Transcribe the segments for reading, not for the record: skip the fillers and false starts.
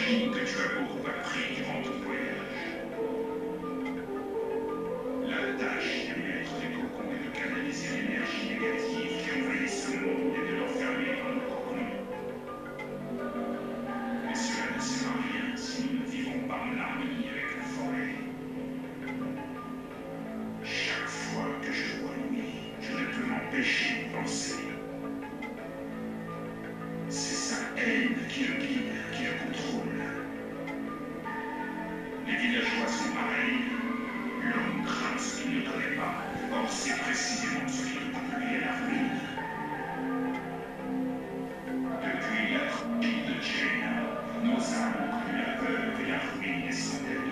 J'imagine que tu as beaucoup appris durant ton voyage. La tâche des maîtres des cocons est de canaliser l'énergie négative qui envahit ce monde et de l'enfermer dans le cocon. Mais cela ne sert à rien si nous ne vivons pas en harmonie avec la forêt. Chaque fois que je vois Louis, je ne peux m'empêcher de penser. C'est sa haine qui le guide, qui le contrôle. Les villageois sont pareils. L'homme craint ce qu'il ne connaît pas. Or, c'est précisément ce qui le conduit à la ruine. Depuis la tragédie de Jaina, nos âmes ont connu la peur et la ruine des centaines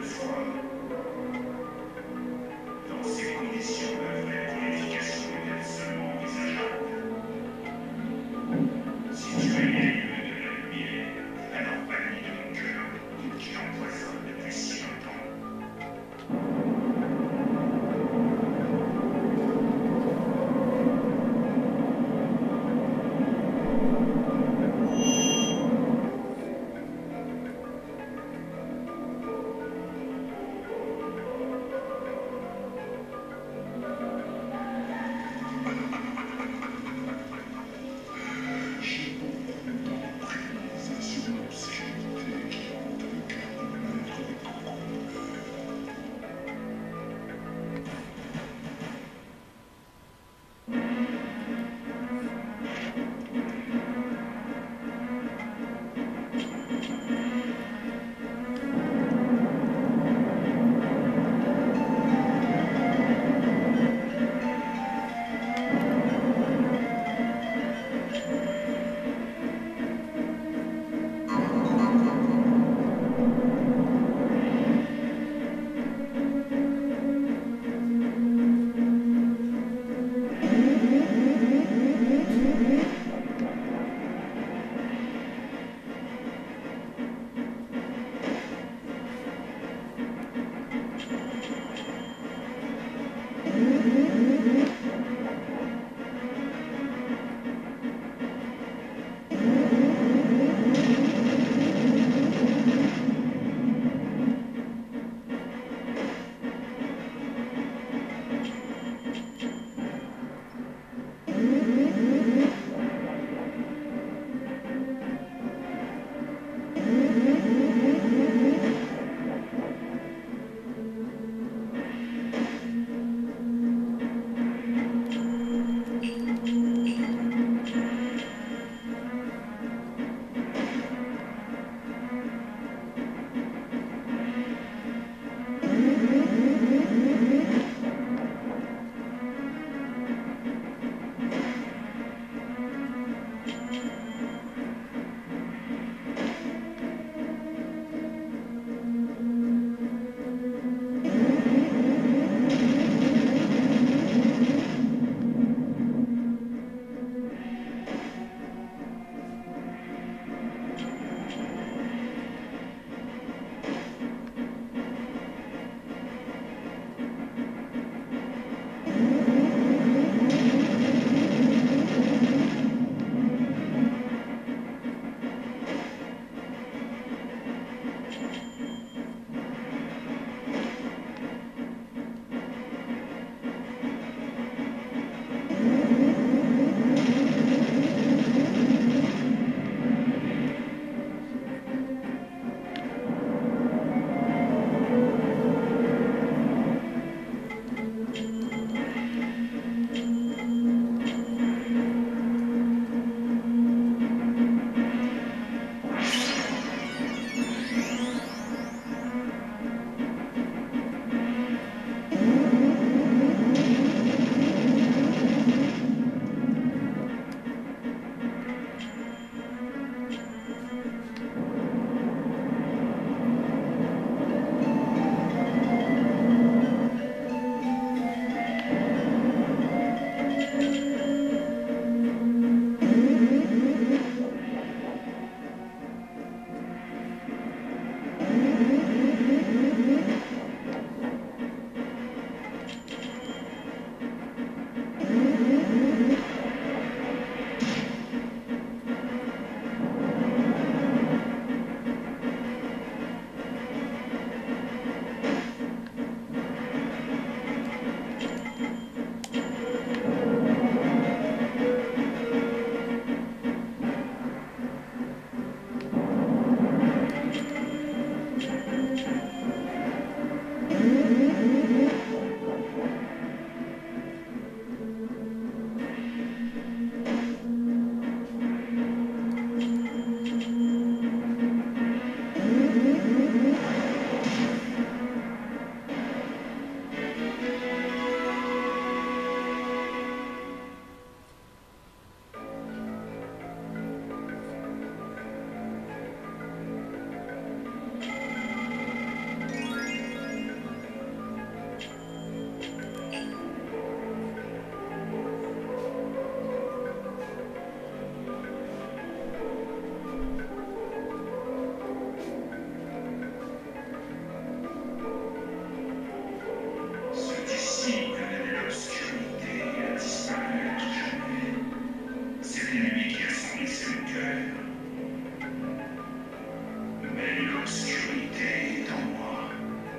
L'obscurité est en moi.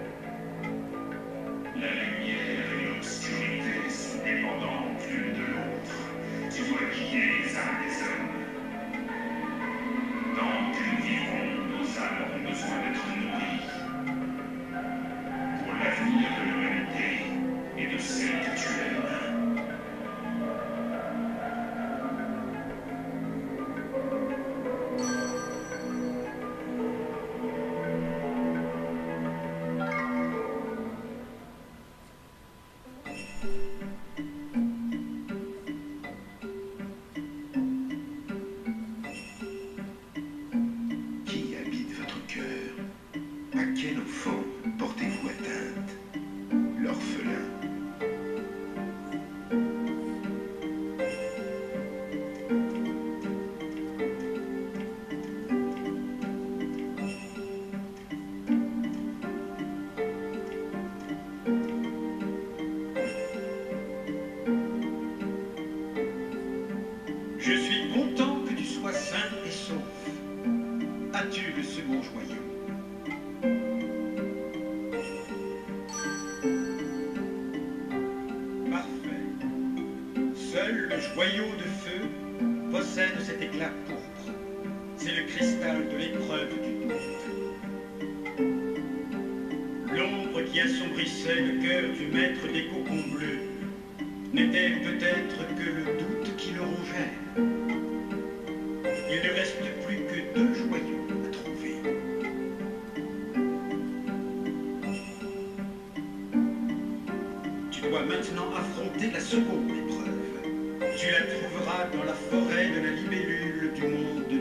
La lumière et l'obscurité sont dépendantes l'une de l'autre. Tu dois guider les âmes des hommes. Tant que nous vivrons, nos âmes auront besoin d'être nourries. Pour l'avenir de l'humanité et de celle que tu aimes. Qui habite votre cœur? À quel enfant portez-vous atteinte? L'orphelin. Je suis content que tu sois sain et sauf. As-tu le second joyau? Parfait. Seul le joyau de feu possède cet éclat pourpre. C'est le cristal de l'épreuve du doute. L'ombre qui assombrissait le cœur du maître des cocons bleus n'était peut-être que le doute qui le rongeait. Il ne reste plus que 2 joyaux à trouver. Tu dois maintenant affronter la seconde épreuve. Tu la trouveras dans la forêt de la libellule du monde